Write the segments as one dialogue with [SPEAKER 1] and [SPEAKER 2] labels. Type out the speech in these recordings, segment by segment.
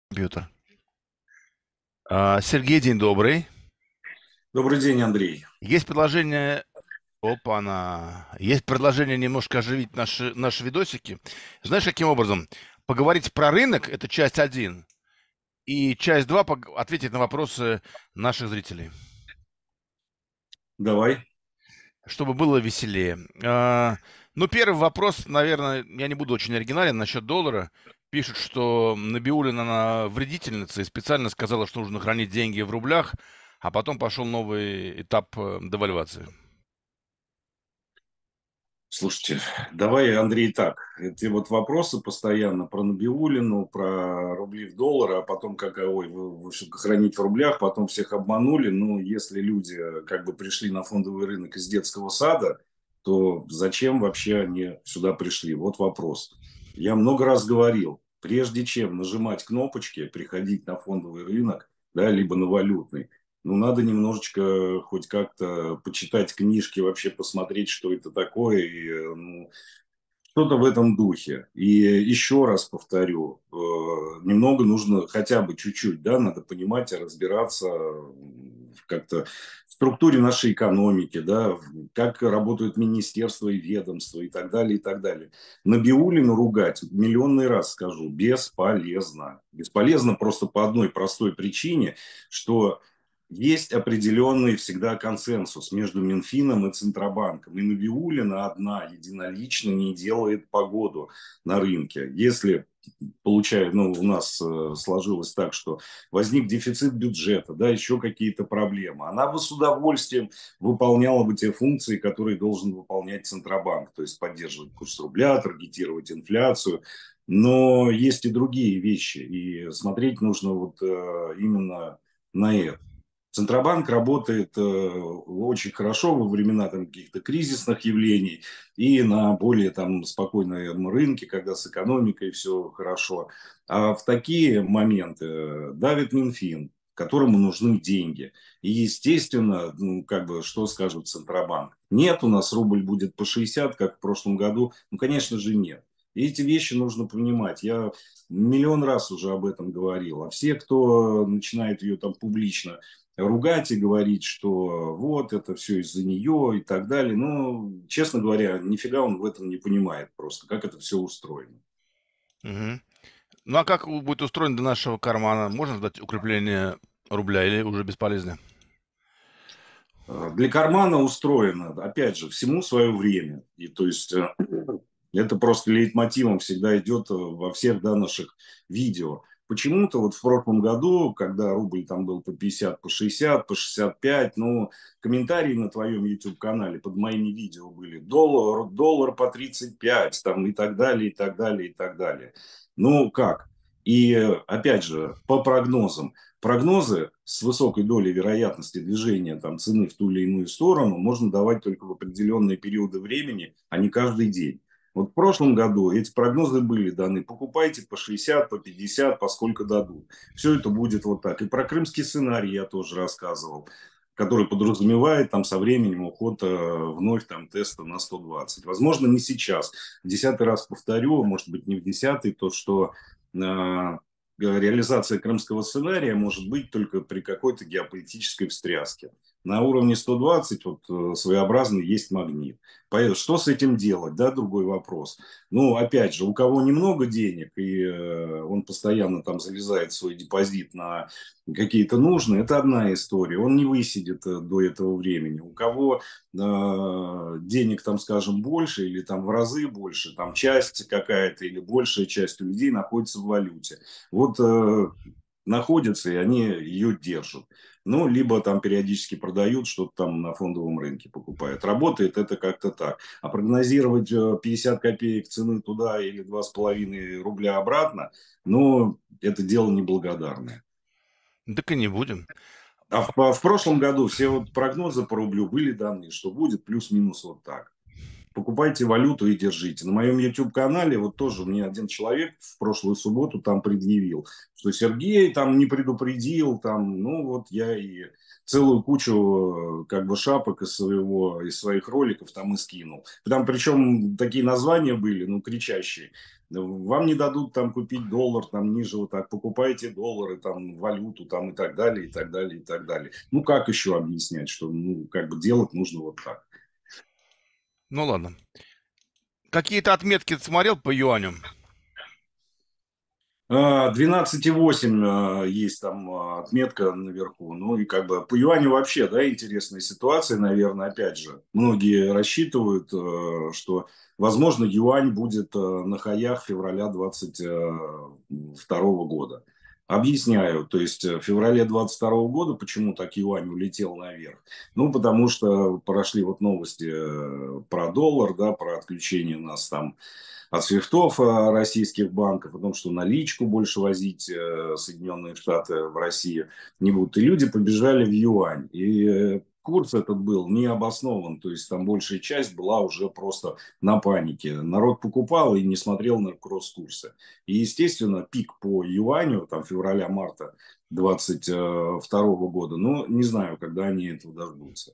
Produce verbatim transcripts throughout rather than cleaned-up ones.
[SPEAKER 1] Компьютер. А, Сергей, день добрый.
[SPEAKER 2] Добрый день, Андрей.
[SPEAKER 1] Есть предложение опа-на! Есть предложение немножко оживить наши наши видосики. Знаешь, каким образом? Поговорить про рынок- это часть один, и часть два- пог ответить на вопросы наших зрителей.
[SPEAKER 2] Давай.
[SPEAKER 1] Чтобы было веселее. А, ну, первый вопрос, наверно, я не буду очень оригинален насчет доллара. Пишут, что Набиуллина, она вредительница и специально сказала, что нужно хранить деньги в рублях, а потом пошел новый этап, э, девальвации.
[SPEAKER 2] Слушайте, давай, Андрей, так. Эти вот вопросы постоянно про Набиуллину, про рубли в доллары, а потом как, ой, вы, в общем, хранить в рублях, потом всех обманули. Ну, если люди э, как бы пришли на фондовый рынок из детского сада, то зачем вообще они сюда пришли? Вот вопрос. Я много раз говорил, прежде чем нажимать кнопочки, приходить на фондовый рынок, да, либо на валютный, ну, надо немножечко хоть как-то почитать книжки, вообще посмотреть, что это такое, и, э, ну, что-то в этом духе. И еще раз повторю, э, немного нужно, хотя бы чуть-чуть, да, надо понимать, разбираться м, как-то в структуре нашей экономики, да, в- как работают министерства и ведомства и так далее, и так далее. Набиуллину ругать, миллионный раз скажу, бесполезно. Бесполезно просто по одной простой причине, что есть определенный всегда консенсус между Минфином и Центробанком. И Набиуллина одна единолично не делает погоду на рынке. Если получает, ну, у нас э, сложилось так, что возник дефицит бюджета, да, еще какие-то проблемы, она бы с удовольствием выполняла бы те функции, которые должен выполнять Центробанк, то есть поддерживать курс рубля, таргетировать инфляцию. Но есть и другие вещи, и смотреть нужно вот э, именно на это. Центробанк работает э, очень хорошо во времена там, каких-то кризисных явлений и на более там, спокойном рынке, когда с экономикой все хорошо. А в такие моменты э, давит Минфин, которому нужны деньги. И, естественно, ну, как бы, что скажет Центробанк? Нет, у нас рубль будет по шестьдесят, как в прошлом году. Ну, конечно же, нет. И эти вещи нужно понимать. Я миллион раз уже об этом говорил. А все, кто начинает ее там публично ругать и говорить, что вот это все из-за нее и так далее. Но, честно говоря, нифига он в этом не понимает просто, как это все устроено.
[SPEAKER 1] Мгм. Ну, а как у будет устроен для нашего кармана? Можно ждать укрепления рубля или уже бесполезно?
[SPEAKER 2] Э, Для кармана устроено, опять же, всему свое время. И то есть э, это просто лейтмотивом всегда идет э, во всех да, наших видео. Почему-то вот в прошлом году, когда рубль там был по пятьдесят, по шестьдесят, по шестьдесят пять, ну, комментарии на твоем YouTube-канале под моими видео были доллар, доллар по тридцать пять, там и так далее, и так далее, и так далее. Ну, как? И э, опять же, по прогнозам, прогнозы с высокой долей вероятности движения там, цены в ту или иную сторону можно давать только в определенные периоды времени, а не каждый день. Вот в прошлом году эти прогнозы были даны. Покупайте по шестьдесят, по пятьдесят, поскольку дадут. Все это будет вот так. И про крымский сценарий я тоже рассказывал, который подразумевает там со временем уход э, вновь там теста на сто двадцать. Возможно, не сейчас. В десятый раз повторю, может быть, не в десятый, то, что э, реализация крымского сценария может быть только при какой-то геополитической встряске. На уровне сто двадцать вот, э, своеобразный есть магнит. Поэтому что с этим делать, да, другой вопрос. Ну, опять же, у кого немного денег, и э, он постоянно там залезает в свой депозит на какие-то нужные, это одна история. Он не высидит э, до этого времени. У кого э, денег там, скажем, больше или там в разы больше, там часть какая-то или большая часть у людей находится в валюте. Вот э, находятся, и они ее держат. Ну, либо там периодически продают, что-то там на фондовом рынке покупают. Работает это как-то так. А прогнозировать э, пятьдесят копеек цены туда или два с половиной рубля обратно, ну, это дело неблагодарное.
[SPEAKER 1] Так и не будем.
[SPEAKER 2] А в, в прошлом году все вот прогнозы по рублю были даны, что будет плюс-минус вот так. Покупайте валюту и держите. На моем YouTube-канале вот тоже мне один человек в прошлую субботу там предъявил, что Сергей там не предупредил, там, ну вот я и целую кучу э, как бы шапок из своего, из своих роликов там и скинул. Там причем такие названия были, ну, кричащие. Вам не дадут там купить доллар, там ниже вот так, покупайте доллары, там, валюту, там и так далее, и так далее, и так далее. Ну, как еще объяснять, что, ну, как бы делать нужно вот так.
[SPEAKER 1] Ну ладно. Какие-то отметки ты смотрел по юаню?
[SPEAKER 2] А, двенадцать и восемь а, есть там а, отметка наверху. Ну и как бы по юаню вообще, да, интересная ситуация, наверное, опять же. Многие рассчитывают, э, что, возможно, юань будет э, на хаях февраля двадцать второго года. Объясняю, то есть э, в феврале двадцать второго года почему так юань улетел наверх? Ну, потому что прошли вот новости э, про доллар, да, про отключение нас там от свифтов э, российских банков, о том, что наличку больше возить э, Соединенные Штаты в Россию не будут. И люди побежали в юань. И э, курс этот был не обоснован, то есть там большая часть была уже просто на панике. Народ покупал и не смотрел на кросс-курсы. И, естественно, пик по юаню, там февраля-марта двадцать второго года, ну, не знаю, когда они этого дождутся.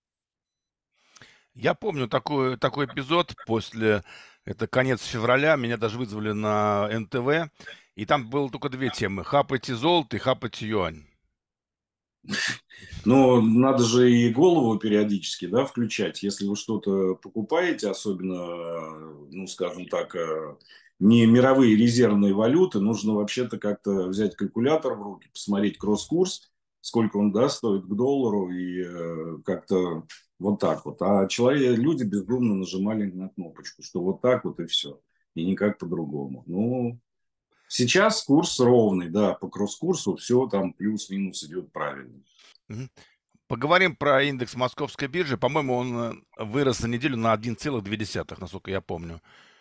[SPEAKER 1] Я помню такой, такой эпизод после, это конец февраля, меня даже вызвали на эн тэ вэ, и там было только две темы: хапайте золото и хапайте юань.
[SPEAKER 2] Но надо же и голову периодически, да, включать. Если вы что-то покупаете, особенно, э, ну, скажем так, э, не мировые резервные валюты, нужно вообще-то как-то взять калькулятор в руки, посмотреть кросс-курс, сколько он, да, стоит к доллару, и э, как-то вот так вот. А человек, люди бездумно нажимали на кнопочку, что вот так вот и все, и никак по-другому. Ну, сейчас курс ровный, да, по кросс-курсу все там плюс-минус идет правильно.
[SPEAKER 1] Мгм. Поговорим про индекс московской биржи. По-моему, он э, вырос за неделю на один целых две десятых, насколько я помню.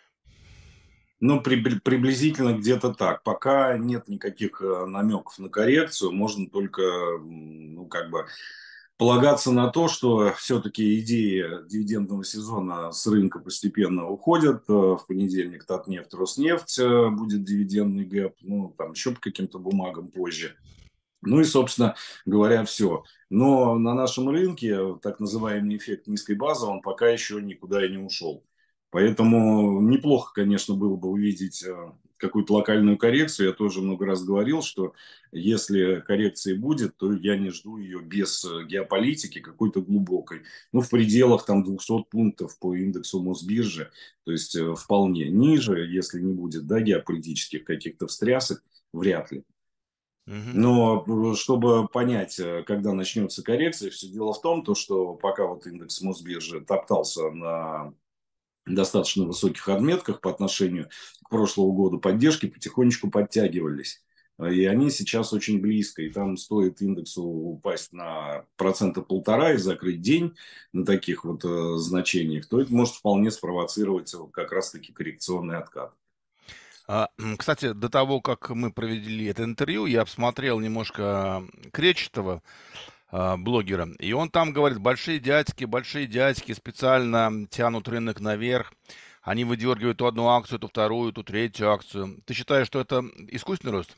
[SPEAKER 2] Ну, при- приблизительно где-то так. Пока нет никаких э, намеков на коррекцию, можно только, м, ну, как бы полагаться на то, что все-таки идеи дивидендного сезона с рынка постепенно уходят. Э, В понедельник Татнефть, Роснефть э, будет дивидендный гэп, ну, там еще по каким-то бумагам позже. Ну и, собственно говоря, все. Но на нашем рынке так называемый эффект низкой базы, он пока еще никуда и не ушел. Поэтому неплохо, конечно, было бы увидеть э, какую-то локальную коррекцию. Я тоже много раз говорил, что если коррекция будет, то я не жду ее без э, геополитики какой-то глубокой. Ну, в пределах там двухсот пунктов по индексу Мосбиржи. То есть э, вполне ниже, если не будет, да, геополитических каких-то встрясок, вряд ли.
[SPEAKER 1] Мгм.
[SPEAKER 2] Но э, чтобы понять, э, когда начнется коррекция, все дело в том, то, что пока вот индекс Мосбиржи топтался на достаточно высоких отметках по отношению к прошлому году, поддержки потихонечку подтягивались. Э, И они сейчас очень близко. И там стоит индексу упасть на процента полтора и закрыть день на таких вот э, значениях, то это может вполне спровоцировать вот как раз-таки коррекционный откат.
[SPEAKER 1] А, м, кстати, до того, как мы провели это интервью, я посмотрел немножко м, Кречетова, а, блогера, и он там говорит: большие дядьки, большие дядьки специально тянут рынок наверх, они выдергивают то одну акцию, то вторую, то третью акцию. Ты считаешь, что это искусственный рост?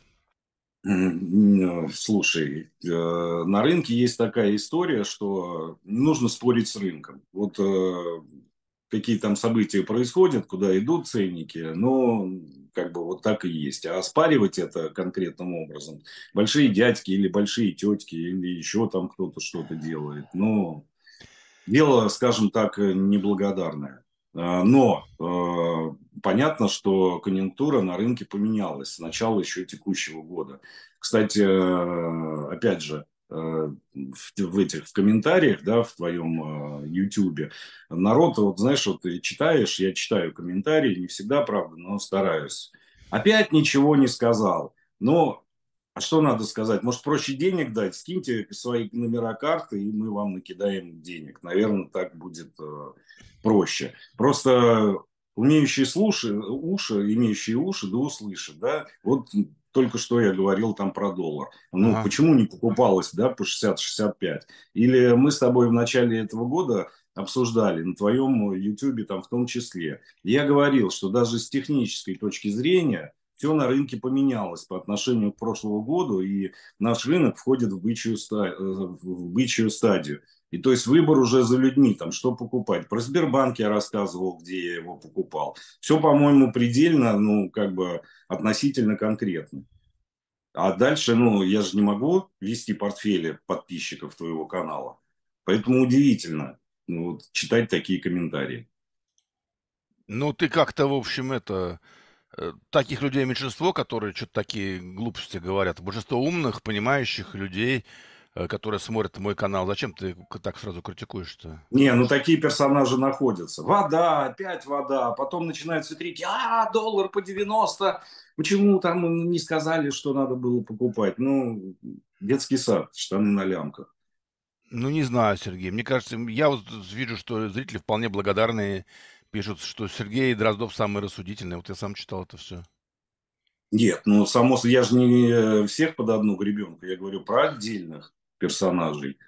[SPEAKER 2] М, э, Слушай, э, на рынке есть такая история, что не нужно спорить с рынком. Вот э, какие там события происходят, куда идут ценники, но как бы вот так и есть. А оспаривать это конкретным образом, большие дядьки или большие тетки, или еще там кто-то что-то делает, ну, дело, скажем так, э, неблагодарное. А, Но э, понятно, что конъюнктура на рынке поменялась с начала еще текущего года. Кстати, э, опять же, э, в, в этих в комментариях, да, в твоем э, Ютубе, народ, вот знаешь, вот ты читаешь, я читаю комментарии, не всегда, правда, но стараюсь. Опять ничего не сказал. Но а что надо сказать? Может, проще денег дать? Скиньте свои номера карты, и мы вам накидаем денег. Наверное, так будет э, проще. Просто умеющие слуши, уши, имеющие уши, да услышат, да? Вот только что я говорил там про доллар. Ну,
[SPEAKER 1] Ага.
[SPEAKER 2] почему не покупалось, да, по шестьдесят шестьдесят пять? Или мы с тобой в начале этого года обсуждали, на твоем ютубе там в том числе. Я говорил, что даже с технической точки зрения все на рынке поменялось по отношению к прошлому году, и наш рынок входит в бычью, ста- э, в бычью стадию. И то есть выбор уже за людьми, там, что покупать. Про Сбербанк я рассказывал, где я его покупал. Все, по-моему, предельно, ну, как бы относительно конкретно. А дальше, ну, я же не могу вести портфели подписчиков твоего канала. Поэтому удивительно, ну, вот, читать такие комментарии.
[SPEAKER 1] Ну, ты как-то, в общем, это, э, таких людей меньшинство, которые что то такие глупости говорят. Большинство умных, понимающих людей, э, которые смотрят мой канал. Зачем ты к так сразу критикуешь-то?
[SPEAKER 2] Не, ну такие персонажи находятся. Вода, опять вода. Потом начинаются крики: а, доллар по девяносто. Почему там не сказали, что надо было покупать? Ну, детский сад, штаны на лямках.
[SPEAKER 1] Ну, не знаю, Сергей. Мне кажется, м, я вот вижу, что зрители вполне благодарные. Пишут, что Сергей Дроздов самый рассудительный. Вот я сам читал это все.
[SPEAKER 2] Нет, ну, само собой, я же не всех под одну гребенку. Я говорю про отдельных персонажей.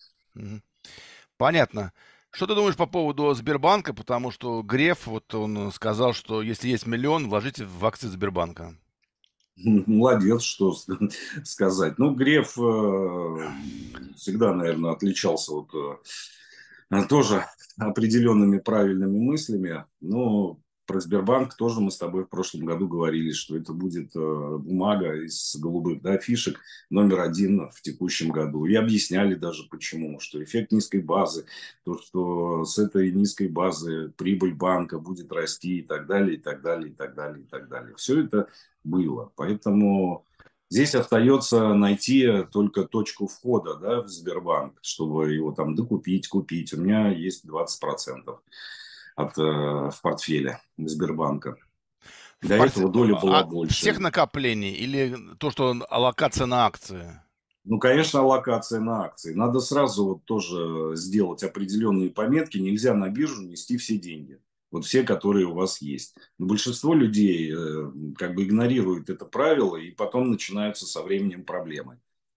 [SPEAKER 1] Понятно. Что ты думаешь по поводу Сбербанка? Потому что Греф, вот он сказал, что если есть миллион, вложите в акции Сбербанка.
[SPEAKER 2] Молодец, что сказать. Ну, Греф э, всегда, наверное, отличался вот, э, тоже определенными правильными мыслями. Но про Сбербанк тоже мы с тобой в прошлом году говорили, что это будет э, бумага из голубых, да, фишек номер один в текущем году. И объясняли даже почему, что эффект низкой базы, то, что с этой низкой базы прибыль банка будет расти и так далее, и так далее, и так далее, и так далее. Все это было. Поэтому здесь остается найти только точку входа, да, в Сбербанк, чтобы его там докупить, купить. У меня есть двадцать процентов от, э, в портфеле Сбербанка.
[SPEAKER 1] В
[SPEAKER 2] До
[SPEAKER 1] порте
[SPEAKER 2] этого доля была
[SPEAKER 1] а всех
[SPEAKER 2] больше.
[SPEAKER 1] накоплений или то, что н аллокация на акции?
[SPEAKER 2] Ну, конечно, аллокация на акции. Надо сразу вот тоже сделать определенные пометки. Нельзя на биржу нести все деньги. Вот все, которые у вас есть. Но большинство людей э, как бы игнорируют это правило, и потом начинаются со временем проблемы.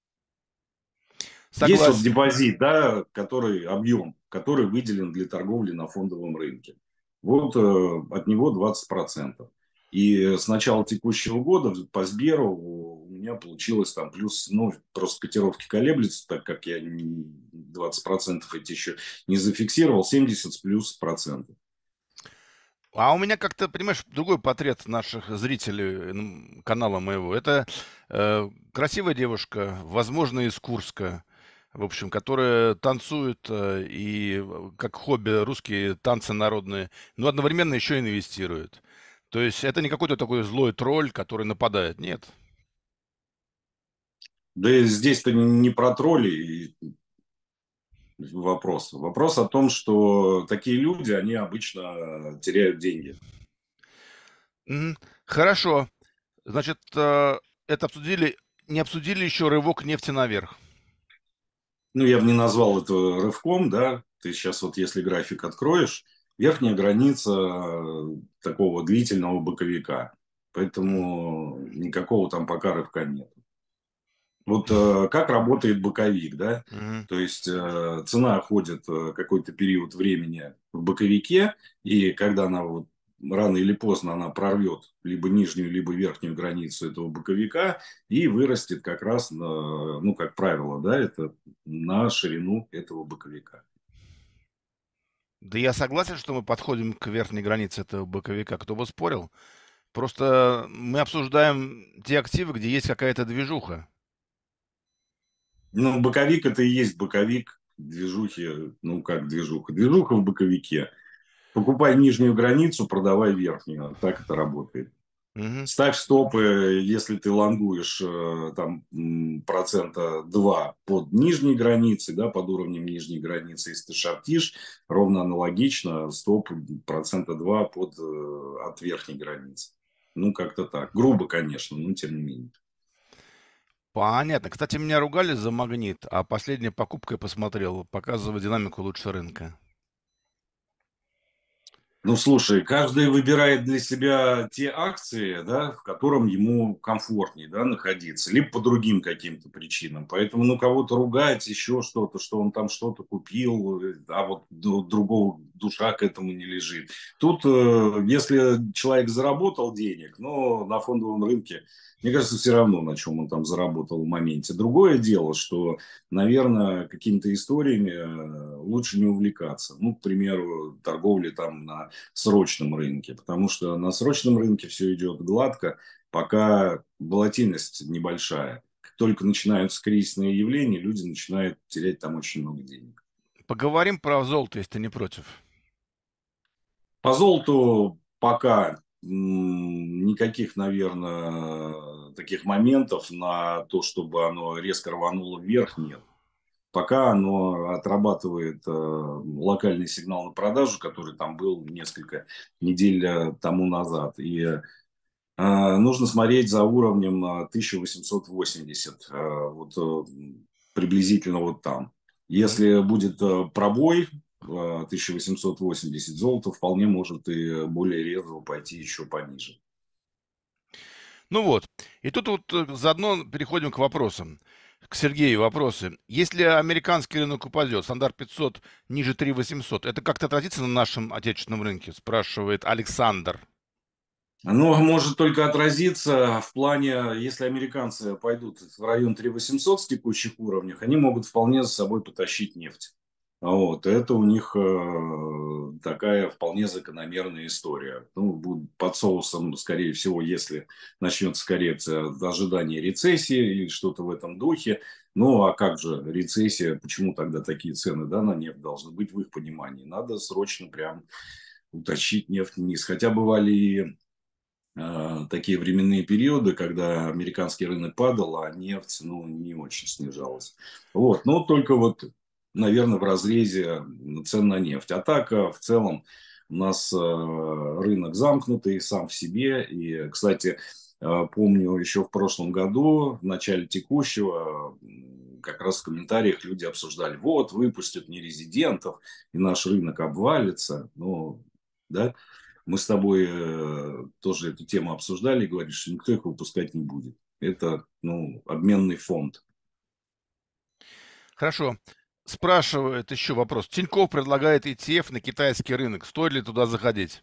[SPEAKER 2] Есть вот
[SPEAKER 1] Согласен.
[SPEAKER 2] депозит, да, который объем, который выделен для торговли на фондовом рынке. Вот э, от него двадцать процентов. И с начала текущего года по Сберу у меня получилось там плюс, ну, просто котировки колеблются, так как я не- двадцать процентов эти еще не зафиксировал, семьдесят с плюс процентов.
[SPEAKER 1] А у меня как-то, понимаешь, другой портрет наших зрителей, м, канала моего. Это, э, красивая девушка, возможно, из Курска, в общем, которая танцует, э, и, э, как хобби русские танцы народные, но одновременно еще инвестирует. То есть это не какой-то такой злой тролль, который нападает. Нет.
[SPEAKER 2] Да и здесь-то не не про троллей вопрос. Вопрос о том, что такие люди, они обычно теряют деньги.
[SPEAKER 1] Мгм. Хорошо. Значит, э, это обсудили. Не обсудили еще рывок нефти наверх.
[SPEAKER 2] Ну, я бы не назвал это рывком, да, ты сейчас вот если график откроешь, верхняя граница э, такого длительного боковика,
[SPEAKER 1] М.
[SPEAKER 2] поэтому никакого там пока рывка нет. Вот э, как работает боковик, да,
[SPEAKER 1] Мгм.
[SPEAKER 2] то есть э, цена ходит э, какой-то период времени в боковике, и когда она вот рано или поздно она прорвет либо нижнюю, либо верхнюю границу этого боковика и вырастет как раз, на, ну, как правило, да, это на ширину этого боковика.
[SPEAKER 1] Да я согласен, что мы подходим к верхней границе этого боковика. Кто бы спорил. Просто мы обсуждаем те активы, где есть какая-то движуха.
[SPEAKER 2] Ну, боковик это и есть боковик движухи, ну, как движуха. Движуха в боковике. Покупай нижнюю границу, продавай верхнюю. Так это работает.
[SPEAKER 1] Мгм.
[SPEAKER 2] Ставь стопы, если ты лонгуешь э, там процента два под нижней границей, да, под уровнем нижней границы, если ты шортишь, ровно аналогично стоп процента два под, э, от верхней границы. Ну, как-то так. Грубо, конечно, но тем не менее.
[SPEAKER 1] Понятно. Кстати, меня ругали за магнит, а последняя покупка, я посмотрел, показывает динамику лучше рынка.
[SPEAKER 2] Ну, слушай, каждый выбирает для себя те акции, да, в котором ему комфортнее, да, находиться, либо по другим каким-то причинам. Поэтому, ну, кого-то ругать, еще что-то, что он там что-то купил, э, а вот ду- другого душа к этому не лежит. Тут, э, если человек заработал денег, но на фондовом рынке, мне кажется, все равно, на чем он там заработал в моменте. Другое дело, что, наверное, какими-то историями э, лучше не увлекаться. Ну, к примеру, торговли там на срочном рынке, потому что на срочном рынке все идет гладко, пока волатильность небольшая. Как только начинаются кризисные явления, люди начинают терять там очень много денег.
[SPEAKER 1] Поговорим про золото, если ты не против.
[SPEAKER 2] По золоту пока м, никаких, наверное, таких моментов на то, чтобы оно резко рвануло вверх, нет. Пока оно отрабатывает э, локальный сигнал на продажу, который там был несколько недель э, тому назад. И А, нужно смотреть за уровнем а, тысяча восемьсот восемьдесят, а, вот э, приблизительно вот там.
[SPEAKER 1] Мгм.
[SPEAKER 2] Если будет э, пробой а, тысяча восемьсот восемьдесят, золото вполне может и более резво пойти еще пониже.
[SPEAKER 1] Ну вот. И тут вот э, заодно переходим к вопросам. К Сергею вопросы. Если американский рынок упадет, стандарт пятьсот ниже три восемьсот, это как-то отразится на нашем отечественном рынке, спрашивает Александр.
[SPEAKER 2] Оно может только отразиться в плане, если американцы пойдут в район три восемьсот с текущих уровнях, они могут вполне за собой потащить нефть. Вот, это у них э, такая вполне закономерная история. Ну, будут под соусом, скорее всего, если начнется коррекция, ожидание рецессии или что-то в этом духе. Ну, а как же рецессия? Почему тогда такие цены, да, на нефть должны быть в их понимании? Надо срочно прям утащить нефть вниз. Хотя бывали и э, такие временные периоды, когда американский рынок падал, а нефть, ну, не очень снижалась. Вот, но только вот, наверное, в разрезе цен на нефть. А так, э, в целом, у нас э, рынок замкнутый сам в себе. И, кстати, э, помню, еще в прошлом году, в начале текущего, м, как раз в комментариях люди обсуждали, вот, выпустят нерезидентов, и наш рынок обвалится. Ну, да, мы с тобой э, тоже эту тему обсуждали и говоришь, что никто их выпускать не будет. Это, ну, обменный фонд.
[SPEAKER 1] Хорошо. Спрашивает еще вопрос. Тинькофф предлагает и ти эф на китайский рынок. Стоит ли туда заходить?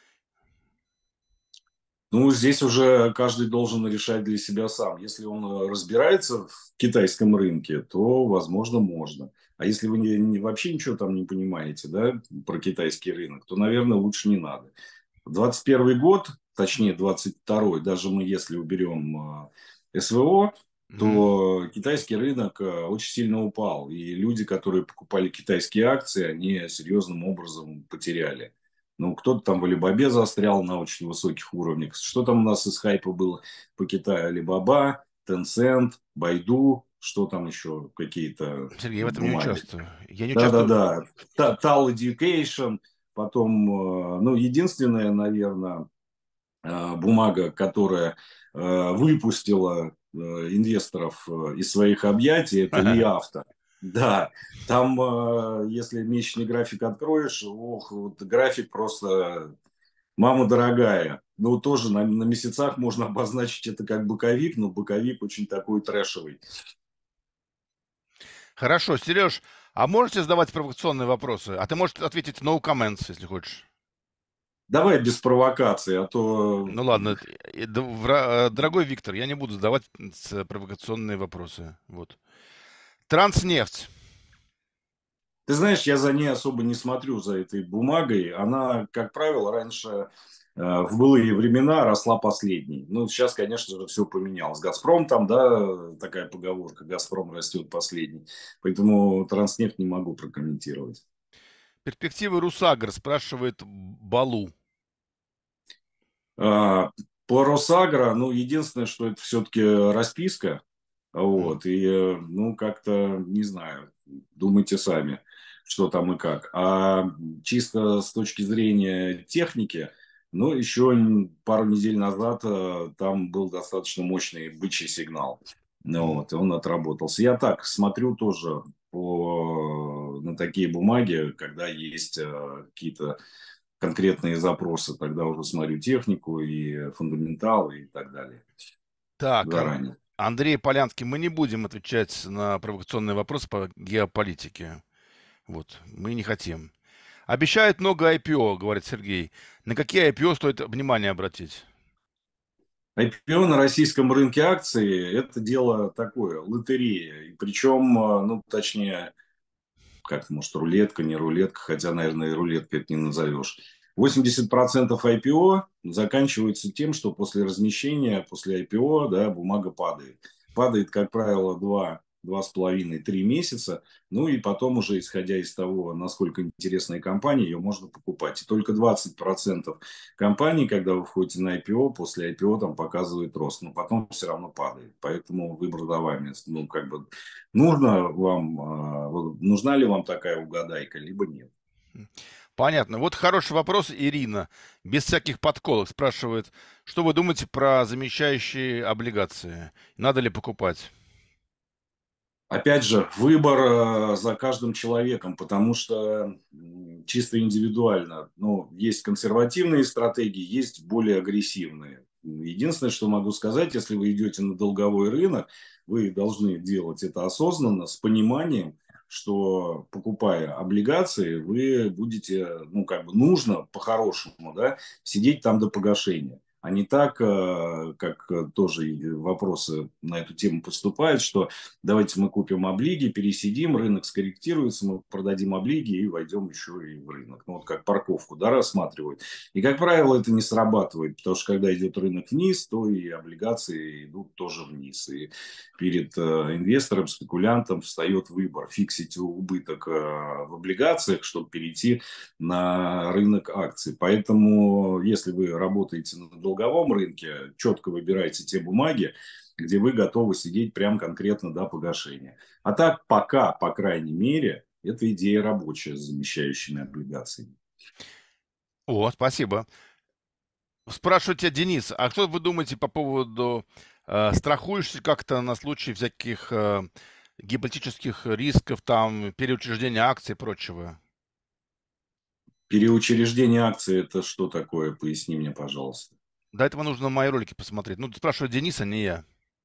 [SPEAKER 2] Ну, здесь уже каждый должен решать для себя сам. Если он э, разбирается в китайском рынке, то, возможно, можно. А если вы не, не- вообще ничего там не понимаете, да, про китайский рынок, то, наверное, лучше не надо. Двадцать первый год, точнее двадцать второй, даже мы если уберем э, СВО,
[SPEAKER 1] Мгм.
[SPEAKER 2] то китайский рынок э, очень сильно упал. И люди, которые покупали китайские акции, они серьезным образом потеряли. Ну, кто-то там в Алибабе застрял на очень высоких уровнях. Что там у нас из хайпа было по Китаю? Алибаба, Tencent, Байду, что там еще какие-то
[SPEAKER 1] Сергей, я в этом не
[SPEAKER 2] бумаги.
[SPEAKER 1] участвую. Я не участвую.
[SPEAKER 2] Да-да-да. Та- Tal Education, потом, э, ну, единственная, наверное, э, бумага, которая э, выпустила э, инвесторов э, из своих объятий, это Ли Авто. Да, там, э, если месячный график откроешь, ох, вот график просто мама дорогая. Ну, тоже на, на месяцах можно обозначить это как боковик, но боковик очень такой трэшевый.
[SPEAKER 1] Хорошо, Сереж, а можете задавать провокационные вопросы? А ты можешь ответить no comments, если хочешь.
[SPEAKER 2] Давай без провокации, а то
[SPEAKER 1] Ну ладно, э, д- вра- э, дорогой Виктор, я не буду задавать с- провокационные вопросы. Вот. Транснефть.
[SPEAKER 2] ты знаешь, я за ней особо не смотрю, за этой бумагой. Она, как правило, раньше э, в былые времена росла последней. Ну, сейчас, конечно же, все поменялось. «Газпром» там, да, такая поговорка, «Газпром» растет последний. Поэтому «Транснефть» не могу прокомментировать.
[SPEAKER 1] Перспективы Русагр, спрашивает Балу.
[SPEAKER 2] А, По «Росагро», ну, единственное, что это все-таки расписка.
[SPEAKER 1] М.
[SPEAKER 2] Вот, и, э, ну, как-то, не знаю, думайте сами, что там и как. А чисто с точки зрения техники, ну, еще н- пару недель назад э, там был достаточно мощный бычий сигнал. Ну,
[SPEAKER 1] Мгм.
[SPEAKER 2] вот, и он отработался. Я так смотрю тоже по, на такие бумаги, когда есть э, какие-то конкретные запросы, тогда уже смотрю технику и фундаментал и так далее
[SPEAKER 1] Так, Ан-
[SPEAKER 2] заранее.
[SPEAKER 1] Андрей Полянский, мы не будем отвечать на провокационные вопросы по геополитике. Вот, мы не хотим. Обещают много ай пи о, говорит Сергей. На какие ай пи о стоит внимание обратить?
[SPEAKER 2] ай пи о на российском рынке акций – это дело такое, лотерея. И причем, э, ну, точнее, как, может, рулетка, не рулетка, хотя, наверное, и рулетка это не назовешь. восемьдесят процентов ай пи о заканчивается тем, что после размещения, после ай пи о, да, бумага падает. Падает, как правило, два, два с половиной, три месяца. Ну и потом уже, исходя из того, насколько интересная компания, ее можно покупать. И только двадцать процентов компаний, когда вы входите на ай пи о, после ай пи о там показывает рост, но потом все равно падает. Поэтому выбор за вами. Ну, как бы нужно вам, а, вот нужна ли вам такая угадайка, либо нет.
[SPEAKER 1] Понятно. Вот хороший вопрос, Ирина. Без всяких подколок спрашивает, что вы думаете про замещающие облигации? Надо ли покупать?
[SPEAKER 2] Опять же, выбор э, за каждым человеком, потому что м, чисто индивидуально. Ну, есть консервативные стратегии, есть более агрессивные. Единственное, что могу сказать, если вы идете на долговой рынок, вы должны делать это осознанно, с пониманием, что покупая облигации, вы будете, ну, как бы нужно по-хорошему, да, сидеть там до погашения. А не так, э, как э, тоже и вопросы на эту тему поступают, что давайте мы купим облиги, пересидим, рынок скорректируется, мы продадим облиги и войдем еще и в рынок. Ну, вот как парковку, да, рассматривают. И, как правило, это не срабатывает, потому что когда идет рынок вниз, то и облигации идут тоже вниз. И перед э, инвестором, спекулянтом встает выбор: фиксить убыток э, в облигациях, чтобы перейти на рынок акций. Поэтому, если вы работаете на долговом рынке, четко выбирайте те бумаги, где вы готовы сидеть прям конкретно до погашения. А так пока, по крайней мере, эта идея рабочая с замещающими облигациями.
[SPEAKER 1] О, спасибо. Спрашиваю тебя, Денис, а что вы думаете по поводу, э, страхуешься как-то на случай всяких э, гипотетических рисков, там, переучреждения акций и прочего?
[SPEAKER 2] Переучреждение акций – это что такое? Поясни мне, пожалуйста.
[SPEAKER 1] До этого нужно мои ролики посмотреть. Ну, спрашивает Денис, а не я.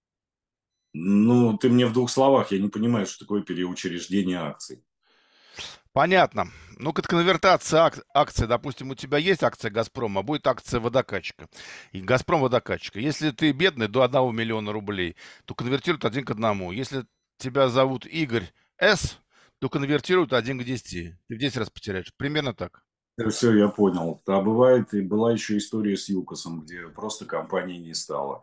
[SPEAKER 2] Ну, ты мне в двух словах, я не понимаю, что такое переучреждение акций.
[SPEAKER 1] Понятно. Ну, как конвертация ак- акций, допустим, у тебя есть акция «Газпрома», а будет акция водокачка. И «Газпром» водокачка. Если ты бедный, до одного миллиона рублей, то конвертируют один к одному. Если тебя зовут Игорь С., то конвертируют один к десяти. Ты в десять раз потеряешь. Примерно так.
[SPEAKER 2] Все, я понял. А бывает, и была еще история с ЮКОСом, где просто компании не стало.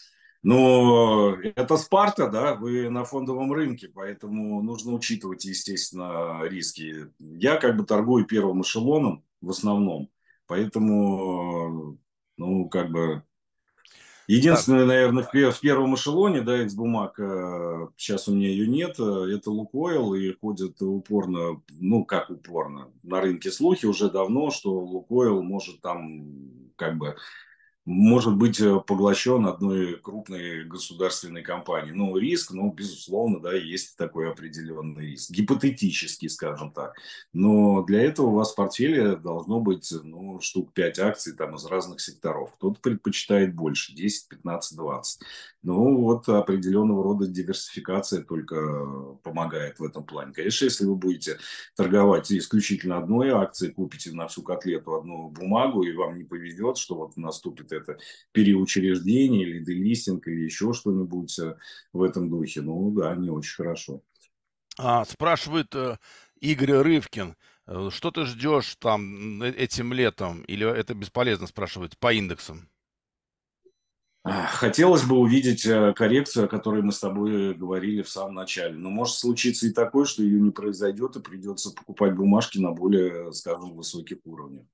[SPEAKER 2] Но это Спарта, да, вы на фондовом рынке, поэтому нужно учитывать, естественно, риски. Я как бы торгую первым эшелоном в основном, поэтому, ну, как бы,
[SPEAKER 1] Да.
[SPEAKER 2] единственное, наверное, в пе- в первом эшелоне, да, X-бумаг, э, сейчас у меня ее нет, э, это Лукойл, и ходят упорно, ну, как упорно, на рынке слухи уже давно, что Лукойл может там, как бы, может быть э, поглощен одной крупной государственной компанией. Ну, риск, ну, безусловно, да, есть такой определенный риск. Гипотетический, скажем так. Но для этого у вас в портфеле должно быть, ну, штук пять акций там из разных секторов. Кто-то предпочитает больше, десять, пятнадцать, двадцать. Ну, вот определенного рода диверсификация только помогает в этом плане. Конечно, если вы будете торговать исключительно одной акцией, купите на всю котлету одну бумагу, и вам не повезет, что вот наступит это переучреждение или делистинг, или еще что-нибудь э, в этом духе. Ну да, не очень хорошо.
[SPEAKER 1] А, спрашивает э, Игорь Рывкин, э, что ты ждешь там э- этим летом? Или это бесполезно спрашивать по индексам?
[SPEAKER 2] А, Хотелось бы увидеть э, коррекцию, о которой мы с тобой говорили в самом начале. Но может случиться и такое, что ее не произойдет, и придется покупать бумажки на более, скажем, высоких уровнях.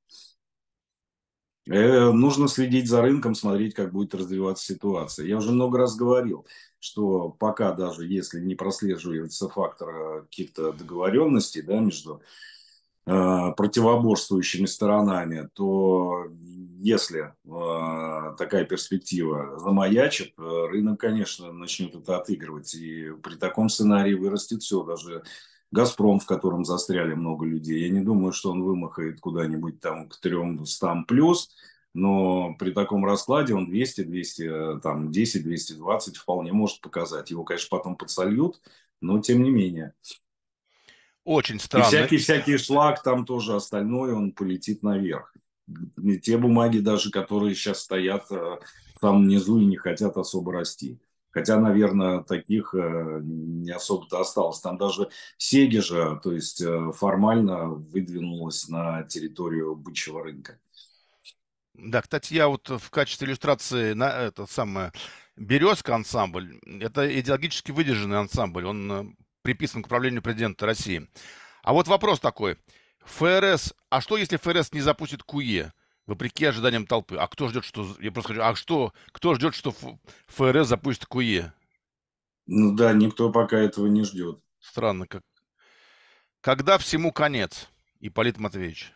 [SPEAKER 2] Э, нужно следить за рынком, смотреть, как будет развиваться ситуация. Я уже много раз говорил, что пока даже если не прослеживается фактор э, каких-то договоренностей, да, между э, противоборствующими сторонами, то если э, такая перспектива замаячит, э, рынок, конечно, начнет это отыгрывать. И при таком сценарии вырастет все, даже «Газпром», в котором застряли много людей. Я не думаю, что он вымахает куда-нибудь там к трёмстам плюс, но при таком раскладе он двести, двести, там, десять, двести двадцать вполне может показать. Его, конечно, потом подсольют, но тем не менее.
[SPEAKER 1] Очень
[SPEAKER 2] И
[SPEAKER 1] странно.
[SPEAKER 2] всякий-всякий шлак там тоже остальной, он полетит наверх. И те бумаги даже, которые сейчас стоят э, там внизу и не хотят особо расти. Хотя, наверное, таких э, не особо-то осталось. Там даже Сегежа, то есть э, формально выдвинулась на территорию бычьего рынка.
[SPEAKER 1] Да, кстати, я вот в качестве иллюстрации на это самое «Березка» ансамбль. Это идеологически выдержанный ансамбль. Он э, приписан к управлению президента России. А вот вопрос такой. ФРС, а что если ФРС не запустит КУЕ, вопреки ожиданиям толпы? А кто ждет, что... Я просто хочу, а что, кто ждет, что Ф- ФРС запустит КУЕ?
[SPEAKER 2] Ну да, никто пока этого не ждет.
[SPEAKER 1] Странно как. Когда всему конец, Ипполит Матвеевич?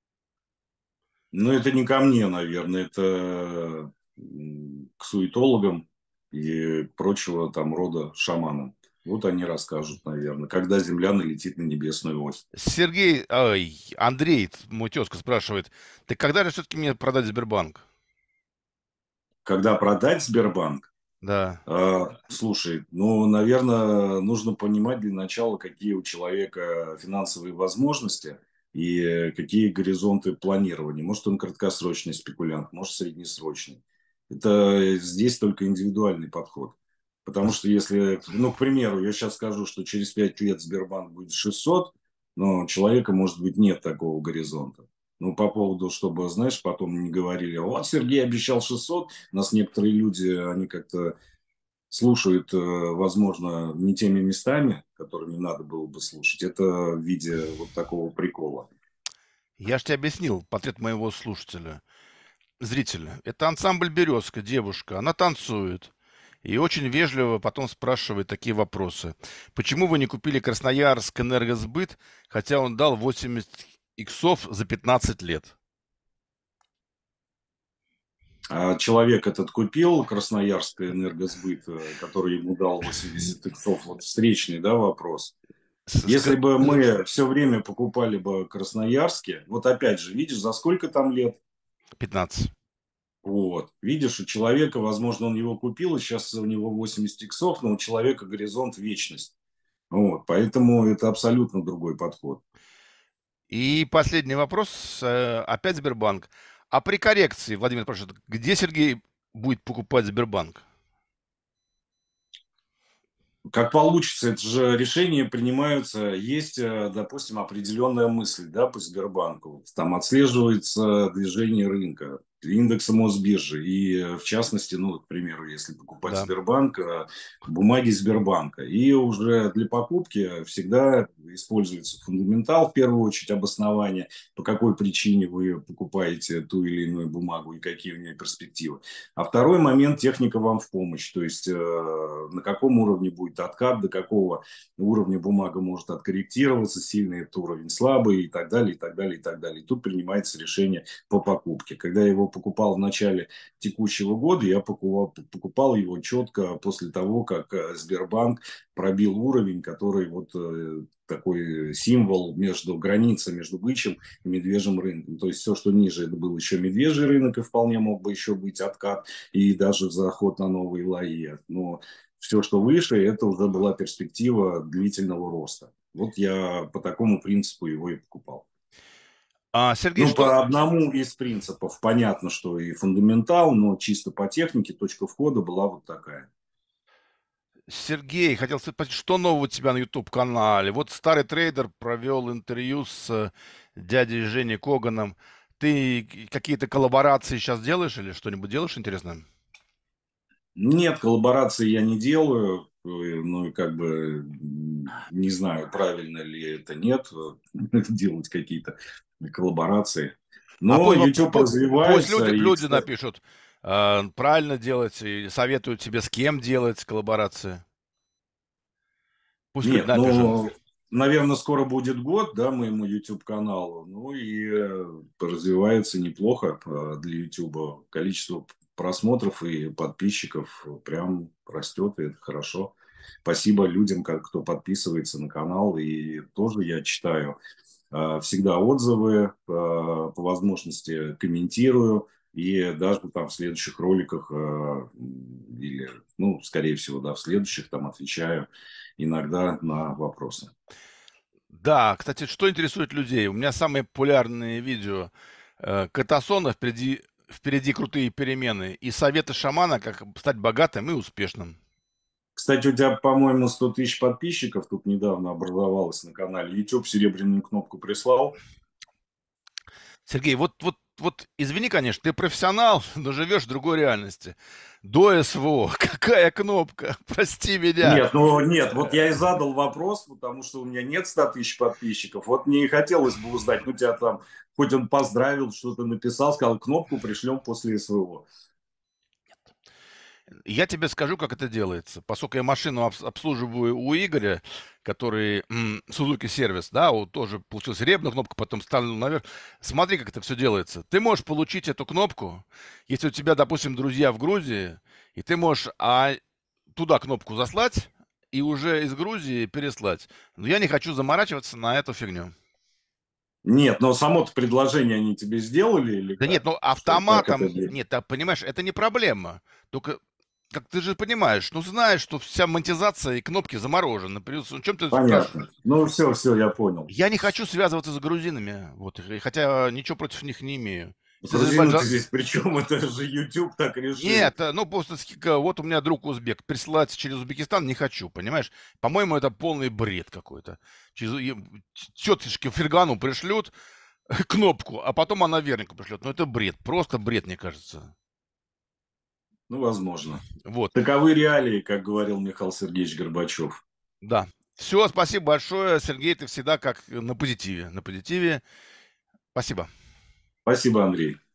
[SPEAKER 2] Но это не ко мне, наверное, это м, к суетологам и прочего там рода шаманам. Вот они расскажут, наверное, когда Земля налетит на небесную ось.
[SPEAKER 1] Сергей, ой, Андрей, т- мой тезка, спрашивает, ты когда же все-таки мне продать Сбербанк?
[SPEAKER 2] Когда продать Сбербанк?
[SPEAKER 1] Да.
[SPEAKER 2] А, слушай, ну, наверное, нужно понимать для начала, какие у человека финансовые возможности и какие горизонты планирования. Может, он краткосрочный спекулянт, может, среднесрочный. Это здесь только индивидуальный подход. Потому
[SPEAKER 1] С-
[SPEAKER 2] что если, ну, к примеру, я сейчас скажу, что через пять лет Сбербанк будет шестьсот, но у человека, может быть, нет такого горизонта. Ну, по поводу, чтобы, знаешь, потом не говорили, вот Сергей обещал шестьсот, у нас некоторые люди, они как-то слушают, э, возможно, не теми местами, которыми надо было бы слушать. Это в виде вот такого прикола.
[SPEAKER 1] Я же тебе объяснил, портрет моего слушателя, зрителя. Это ансамбль «Березка», девушка. Она танцует. И очень вежливо потом спрашивает такие вопросы. Почему вы не купили Красноярск энергосбыт, хотя он дал восемьдесят иксов за пятнадцать лет?
[SPEAKER 2] А человек этот купил Красноярское энергосбыт, э, который ему дал восемьдесят иксов. Вот встречный, да, вопрос.
[SPEAKER 1] С-
[SPEAKER 2] Если
[SPEAKER 1] ска-
[SPEAKER 2] бы мы все время покупали бы Красноярске, вот опять же, видишь, за сколько там лет?
[SPEAKER 1] пятнадцать.
[SPEAKER 2] Вот. Видишь, у человека, возможно, он его купил, и сейчас у него восемьдесят иксов, но у человека горизонт вечность. Вот. Поэтому это абсолютно другой подход.
[SPEAKER 1] И последний вопрос. э, Опять Сбербанк. А при коррекции, Владимир спрашивает, где Сергей будет покупать Сбербанк?
[SPEAKER 2] Как получится, это же решения принимаются, есть, э, допустим, определенная мысль, да, по Сбербанку. Вот там отслеживается движение рынка, индекса Мосбиржи. И, э, в частности, ну, к примеру, если покупать
[SPEAKER 1] Да.
[SPEAKER 2] Сбербанк, э, бумаги Сбербанка. И уже для покупки всегда используется фундаментал, в первую очередь, обоснование, по какой причине вы покупаете ту или иную бумагу и какие у нее перспективы. А второй момент – техника вам в помощь. То есть, э, на каком уровне будет откат, до какого уровня бумага может откорректироваться, сильный это уровень, слабый и так далее, и так далее, и так далее. И тут принимается решение по покупке. Когда я его покупал в начале текущего года, я покупал, покупал его четко после того, как э, Сбербанк пробил уровень, который вот э, такой символ между границей, между бычьим и медвежьим рынком. То есть все, что ниже, это был еще медвежий рынок, и вполне мог бы еще быть откат и даже заход на новые лои. Но все, что выше, это уже была перспектива длительного роста. Вот я по такому принципу его и покупал.
[SPEAKER 1] А, Сергей,
[SPEAKER 2] Ну,
[SPEAKER 1] что...
[SPEAKER 2] по одному из принципов. Понятно, что и фундаментал, но чисто по технике точка входа была вот такая.
[SPEAKER 1] Сергей, хотел спросить, что нового у тебя на YouTube-канале? Вот старый трейдер провел интервью с э, дядей Женей Коганом. Ты к- какие-то коллаборации сейчас делаешь или что-нибудь делаешь интересное?
[SPEAKER 2] Нет, коллаборации я не делаю. э, Ну и как бы м, не знаю, правильно ли это нет, э, делать какие-то коллаборации.
[SPEAKER 1] А
[SPEAKER 2] Но
[SPEAKER 1] пусть,
[SPEAKER 2] YouTube
[SPEAKER 1] пу- пусть люди,
[SPEAKER 2] развивается, и,
[SPEAKER 1] люди
[SPEAKER 2] кстати,
[SPEAKER 1] напишут, э, правильно делать, и советуют тебе, с кем делать коллаборации. Пусть люди
[SPEAKER 2] нет,
[SPEAKER 1] напишут.
[SPEAKER 2] ну, наверное, скоро будет год, да, моему YouTube-каналу. Ну и э, развивается неплохо э, для YouTube. Количество просмотров и подписчиков прям растет, и это хорошо. Спасибо людям, как, кто подписывается на канал, и тоже я читаю э, всегда отзывы, э, по возможности комментирую, и даже там в следующих роликах, э, или, ну, скорее всего, да, в следующих там отвечаю иногда на вопросы.
[SPEAKER 1] Да, кстати, что интересует людей? У меня самые популярные видео э, Катасона впереди, впереди крутые перемены и советы шамана, как стать богатым и успешным.
[SPEAKER 2] Кстати, у тебя, по-моему, сто тысяч подписчиков тут недавно образовалось на канале. YouTube серебряную кнопку прислал.
[SPEAKER 1] Сергей, вот, вот, вот извини, конечно, ты профессионал, но живешь в другой реальности. До СВО, какая кнопка? Прости меня.
[SPEAKER 2] Нет, ну нет, вот я и задал вопрос, потому что у меня нет ста тысяч подписчиков. Вот мне и хотелось бы узнать, ну тебя там, хоть он поздравил, что-то написал, сказал, кнопку пришлем после СВО.
[SPEAKER 1] Я тебе скажу, как это делается. Поскольку я машину обс- обслуживаю у Игоря, который м, Suzuki сервис, да, вот тоже получил серебряную кнопку, потом ставил наверх. Смотри, как это все делается. Ты можешь получить эту кнопку, если у тебя, допустим, друзья в Грузии, и ты можешь а, туда кнопку заслать и уже из Грузии переслать. Но я не хочу заморачиваться на эту фигню.
[SPEAKER 2] Нет, но само-то предложение они тебе сделали или
[SPEAKER 1] Да нет,
[SPEAKER 2] как?
[SPEAKER 1] ну
[SPEAKER 2] Что, как это
[SPEAKER 1] автоматом,
[SPEAKER 2] делать?
[SPEAKER 1] нет, да, понимаешь, это не проблема. Только, как ты же понимаешь, ну знаешь, что вся монетизация и кнопки заморожены. Плюс, ну, чем ты спрашиваешь?
[SPEAKER 2] Понятно. Ну все, все, я понял.
[SPEAKER 1] Я не хочу связываться с грузинами, вот, и хотя ничего против них не имею. Если
[SPEAKER 2] Грузины-то
[SPEAKER 1] Азербайджан...
[SPEAKER 2] здесь при чем? Это же YouTube так решил.
[SPEAKER 1] Нет, э, ну просто с- к- вот у меня друг узбек, присылать через Узбекистан не хочу, понимаешь? По-моему, это полный бред какой-то. Через е- тетушке Фергану пришлют кнопку, а потом она вернику пришлет. Ну это бред, просто бред, мне кажется.
[SPEAKER 2] Ну, возможно.
[SPEAKER 1] Вот.
[SPEAKER 2] Таковы реалии, как говорил Михаил Сергеевич Горбачев.
[SPEAKER 1] Да. Все, спасибо большое. Сергей, ты всегда как на позитиве. На позитиве. Спасибо.
[SPEAKER 2] Спасибо, Андрей.